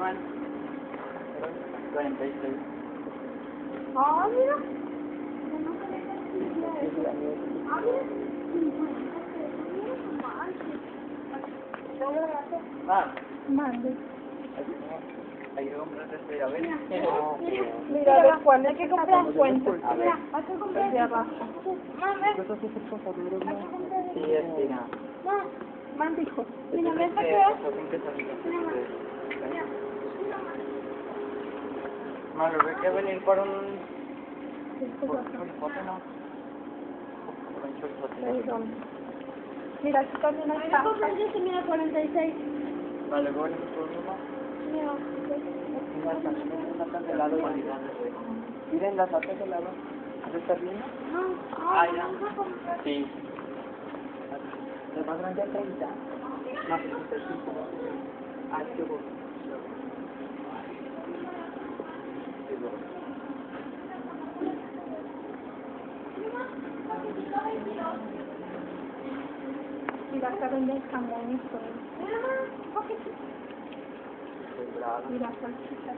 llaman? 46. Ah, mira. Ah, Mande. hay que comprar este, a ver. Mira, ¿de cuál hay que comprar cuenta? A ver. Hay que comprar de abajo. Sí, es Tina. Mande, hijo. Mira, Mira, ¿ves ¿ves que son que Malo, hay que venir por un... por un bote, ¿no? Por un chorizote. Mira, aquí también hay pasta. Mira, 46. Vale, voy a venir por uno más. Mira, Mira, también hay una taza de helado y validades. Miren las tatas de helado. ¿Has estás viendo? Ah, ya. Sí. ¿Le más grande a 30? Más 65. Ah, qué bueno. mira, acá venden jamón y todo. Mira, salchichas.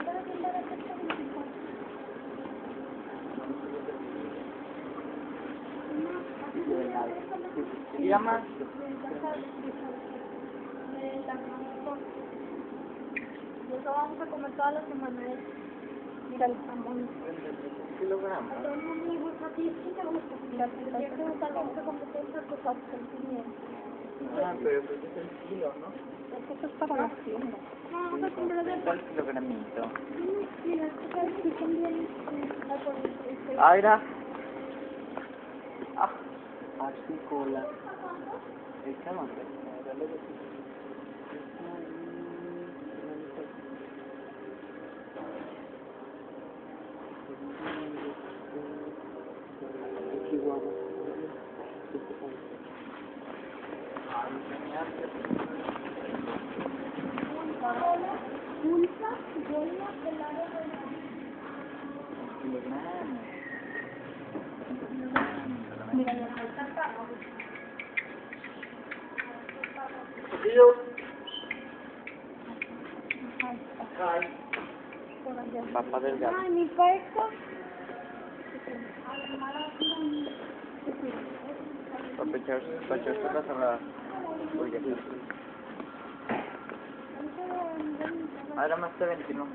¿Se llama? Eso vamos a comer toda la semana. Mira el jamón. Kilogramos. Mira, si te gusta vamos a competencia, pues a Ah, pero pues es el kilo, ¿no? es que eso es para la tienda. No, vamos a comprar de Está el kilogramito. mira, aquí también. Ah, mira. Ah, así cola. Esta no sé. Pulsa, bola, helado de mira, ya está. Papa delgado. Ay, mi pareja. Para echar sopas a la hamburguesa. Ahora más de 21.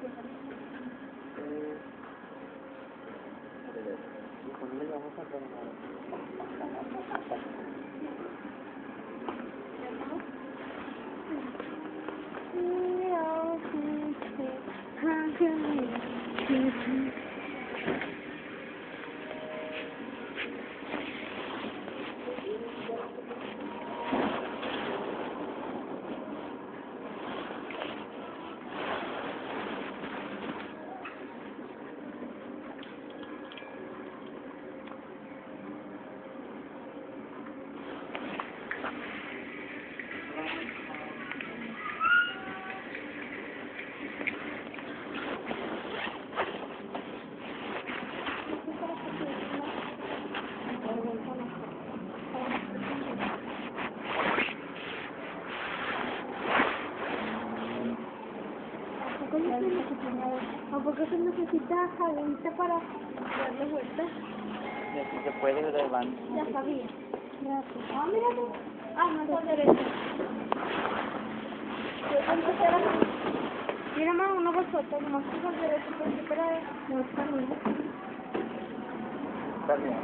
Porque se necesita jalita para darle vueltas. Y así se puede grabar. Ya sabía. Gracias. Ah, mira. Ah, no, está derecho. Mira, mamá, una bolsota, nomás que al derecho, porque para no está bien. Está bien.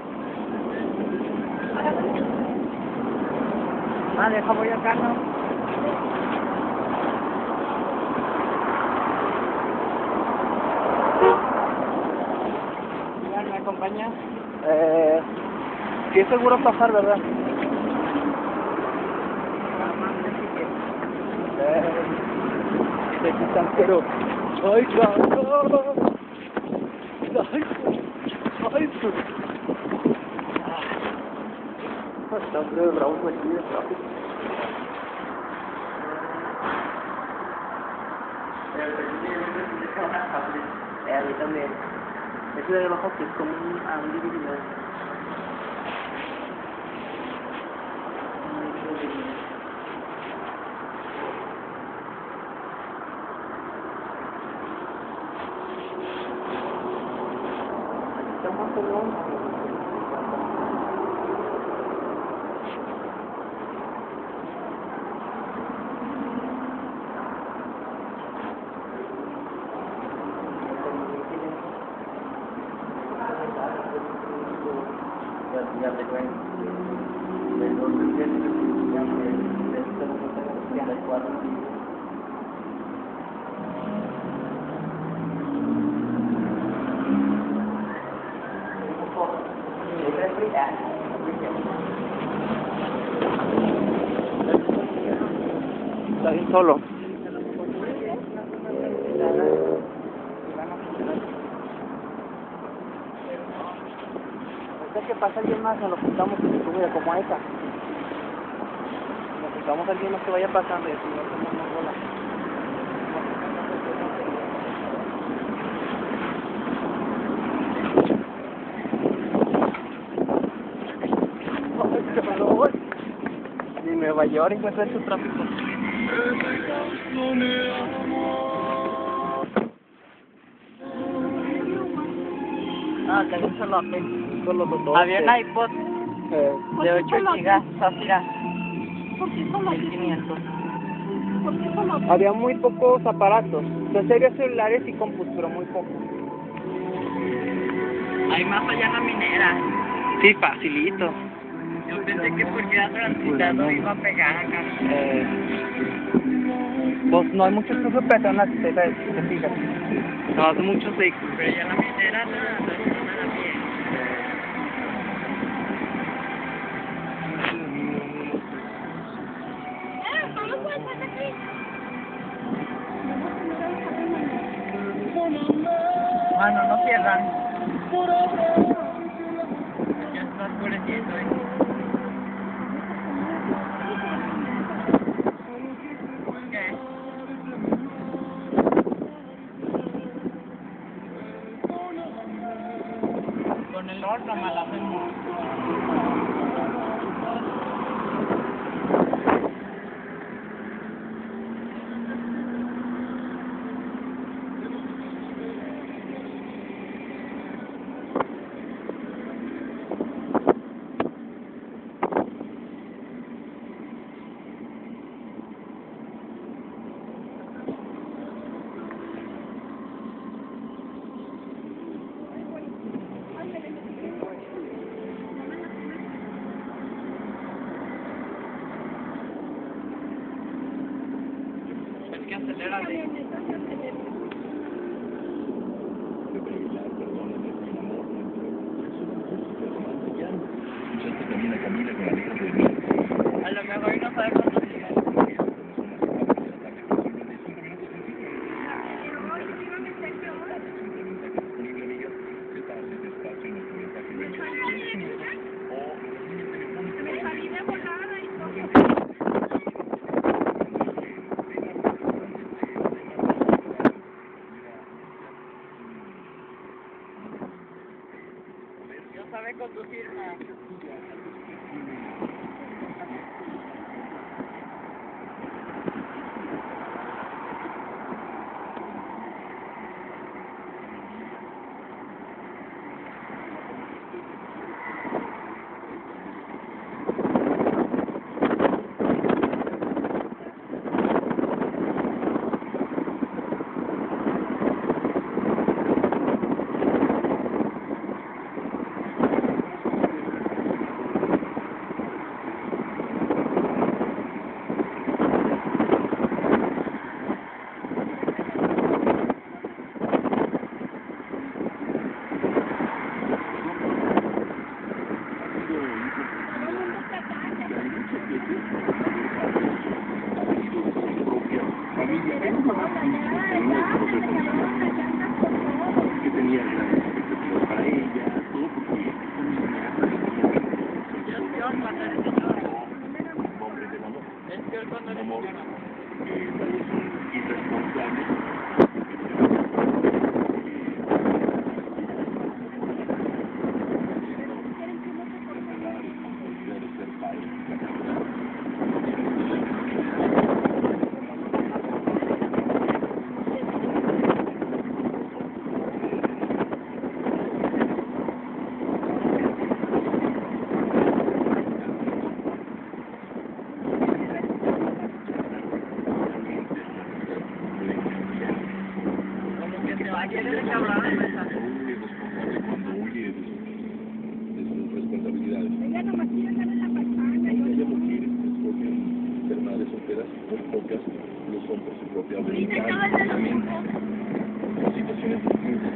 Ah, deja voy acá, ¿no? ¿Me acompañas? Sí es seguro pasar, ¿verdad? Se quitan, pero... ¡Ay, claro! ¡Ay, ay, está hombre de bravos aquí de tráfico. A mí también. Ese de abajo que es como un dividido. Ya te cuento. De 2007 ya de 4. Está bien solo. Que pasa alguien más, nos lo juntamos en su vida como esa. Nos juntamos a alguien más que vaya pasando y así no hacemos más bola. En Nueva York encuentra su tráfico. Ah, también se lo hace. Había un iPod de 8 gigas, Zafira. ¿Por qué solo? 1500. ¿Por qué solo? Había muy pocos aparatos. Entonces había celulares y compus, pero muy pocos. Hay más allá en la minera. Sí, facilito. Yo pensé que porque era transitado iba a pegar acá. Pues no hay muchos flujos de personas, si te fijas. No, hace muchos vehículos. Pero ya la minera no era bien. ¿Cómo puedes estar aquí? Mano, no cierran. Ya está oscureciendo, ¿Qué? Con el horno me la hacemos. Es que acelérale. A lo mejor no sabe conducir. No sabe conducir nada. ella nomás quiere estar en la pantalla. Hay mujeres que escogen ser madres solteras, muy pocas lo son por su propia voluntad. Son situaciones distintas.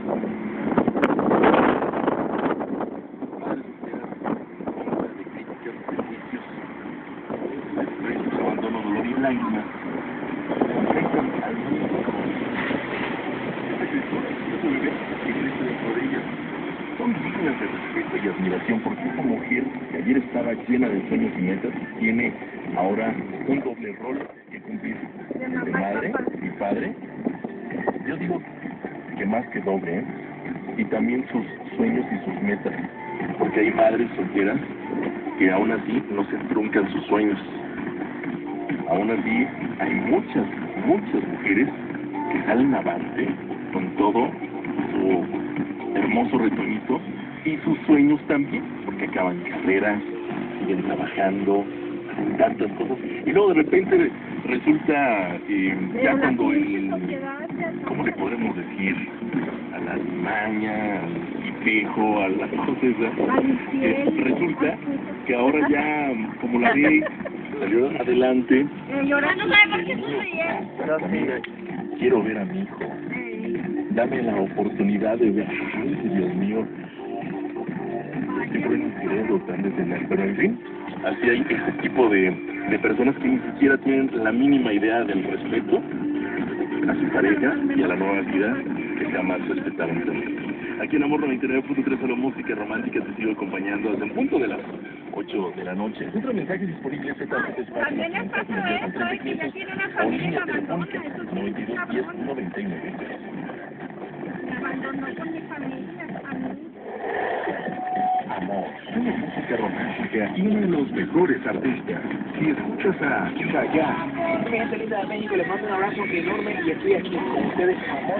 Madres solteras, de críticas, prejuicios, desprecios, abandono, dolor y lágrimas. Enfrentan al mundo. Esta criatura, este bebé que crece dentro de ellas, son dignas de respeto y admiración porque esta mujer que ayer estaba llena de sueños y metas tiene ahora un doble rol que cumplir de madre y padre. Yo digo que más que doble, ¿eh? Y también sus sueños y sus metas, porque hay madres solteras que aún así no se truncan sus sueños. Aún así hay muchas mujeres que salen avante con todo su hermoso retoñito y sus sueños también, porque acaban carreras, siguen trabajando, hacen tantas cosas, y luego de repente resulta ya cuando ¿cómo le podemos decir? A la alimaña, al tipejo, a la cosa esa, resulta que ahora ya, como la vi, salió adelante. Llorando, no sabe por qué se ríe. Quiero ver a mi hijo. Dame la oportunidad de ver. Ay, Dios mío. Siempre no querido tan detener, pero en fin, así hay este tipo de personas que ni siquiera tienen la mínima idea del respeto a su pareja y a la nueva vida que jamás respetaron también. Aquí en Amor 99.3 a la música romántica te sigo acompañando desde un punto de las 8 de la noche. Otro mensaje disponible También le pasó eso, que ya tiene una familia y la abandona. Eso sí, 92 10 99. me abandonó con mi familia, a mí. Amor, una música romántica y uno de los mejores artistas. Si escuchas a Chayanne, Mi gente linda de México, les mando un abrazo enorme y estoy aquí con ustedes, amor.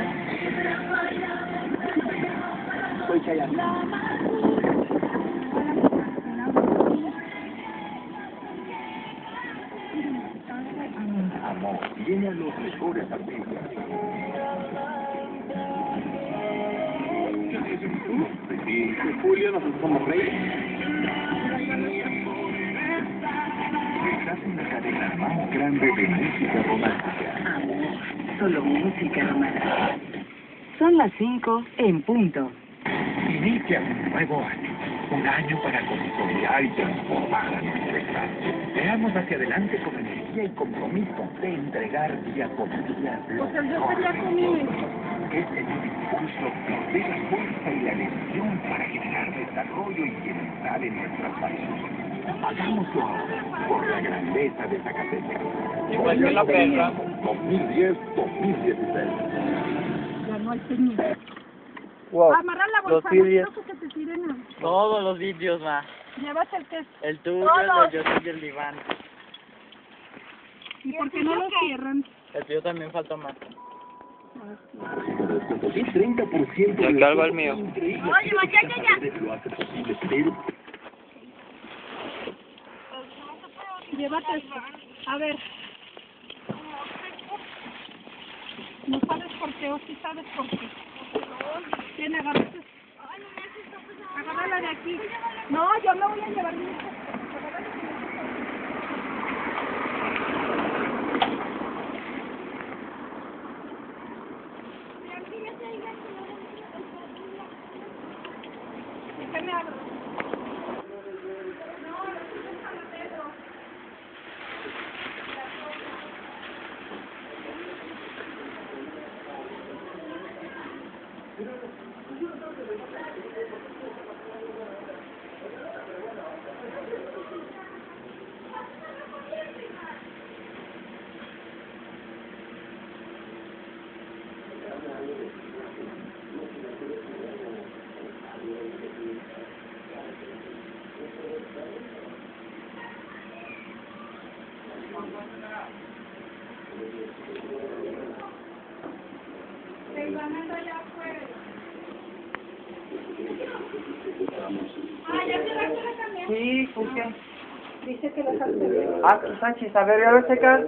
Soy Chayanne. Amor, y uno de los mejores artistas. Sí, Julio, nosotros somos reyes. Estás en la cadena más grande de música romántica. Solo música romántica. Son las 5 en punto. Inicia un nuevo año. Un año para consolidar y transformar a nuestro estado. Veamos hacia adelante con energía y compromiso de entregar día con día lo Pues yo mejor. quería comer. Este nuevo impulso nos dé la fuerza y la elección para generar desarrollo y bienestar en nuestras familias. Hagámoslo ahora por la grandeza de Zacatecas. Igual que la perra. 2010-2016. Ganó el señor. Wow. Amarrar la bolsa, no quiero que se te tiren a... Todos los vídeos, ma. Llévate el que es... El tuyo, el de yo y el Iván. ¿Y por qué no lo cierran? El tuyo también falta más. El 30% Yo cargo el mío. increíble. Oye, ya. Lo hace posible, pero Llévate esto. A ver. No sabes por qué, o sí sabes por qué. ¿Quién agarra? Agárrala de aquí. No, yo me voy a llevar mi... Déjame abrir. Sí, ¿por qué? Dice que dejaste ver. Ah, Sánchez, a ver, checar.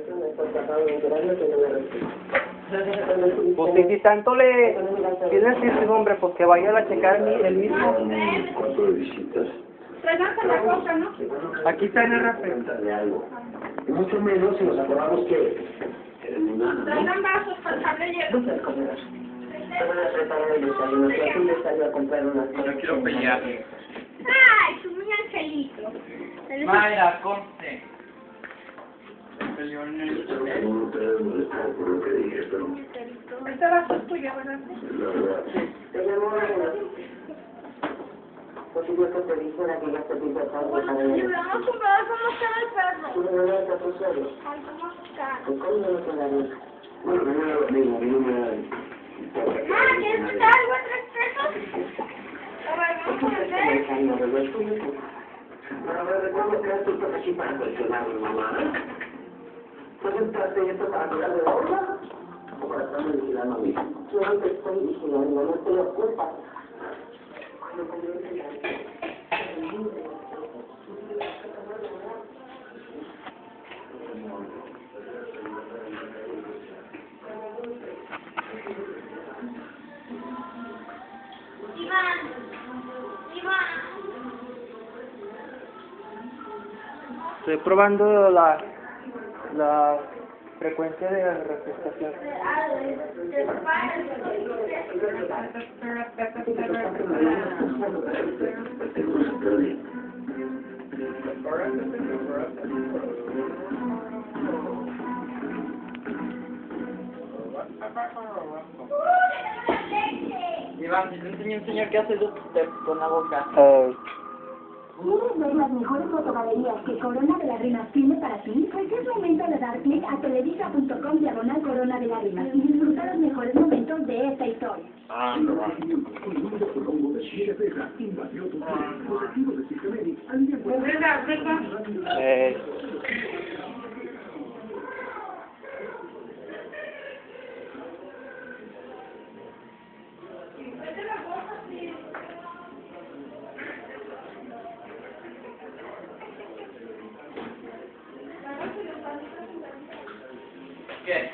Pues si tanto le quiere decir su nombre, pues que vaya a checar el mismo. ¿cuánto de visitas? Traiganse la coca, ¿no? Aquí está en el refri. De algo. Y mucho menos si nos acordamos que eres mi nana, ¿no? Traigan vasos para echarle hielo. Muchas cosas. Te voy a preparar el desayuno. Si aquí me salió a comprar unas cosas. No quiero pelear. Ay, su mi angelito. Mayra, conste. Peleó en el No te debes molestar por lo que dije, pero Este vaso es tuyo, ¿verdad? la verdad. Te llamó Ángela. Por supuesto te dijera que ya te pidió algo para él. Vamos a comprar cómo está el perro. Tú me das a tu suelo. Ay, cómo está. ¿Con cómo no te la ves? Bueno, a mí me da lo mismo, a mí no me da importa que Ah, ¿quieres que te haga algo a 3 pesos? A ver, vamos a ver. Cariño, bebé, tú me Pero a ver, recuerdo que esto está aquí para cuestionarme, mamá. ¿Pues entraste esto para tocar de la otra? ¿O para estarme vigilando a mí? Yo no te estoy vigilando, no te ocupas. Estoy probando la frecuencia de refrescación. Iván, si te enseño un señor que hace dos steps con la boca. ¿Quieres ver las mejores fotogalerías que Corona de Lágrimas tiene para ti? Pues es momento de dar clic a televisa.com/Corona de Lágrimas y disfrutar los mejores momentos de esta historia. ¿Qué?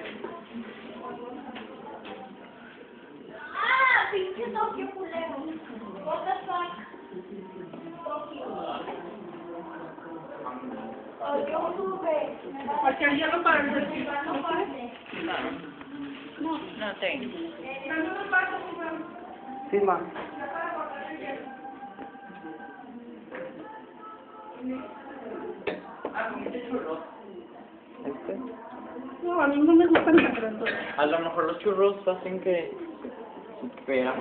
Ah, pinche Tokio culero. What the fuck? Tokio. Oh, yo tuve. Porque el hielo para el vestido. No tengo. Dame un vaso, Iván. Sí, ma. Ah, comiste churros. Este. No, a mí no me gustan los grandes. A lo mejor los churros hacen que supera.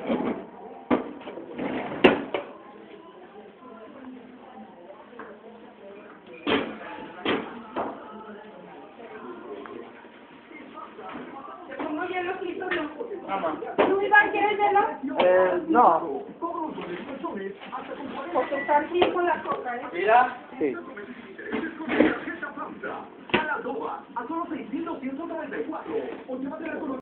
¿Te pongo hielo frito o no? Mamá. ¿Tú, Iván, quieres hielo? No. Porque está frío con la coca, ¿eh? Mira. Sí. A la DOA, a solo 6.294. O llévatela con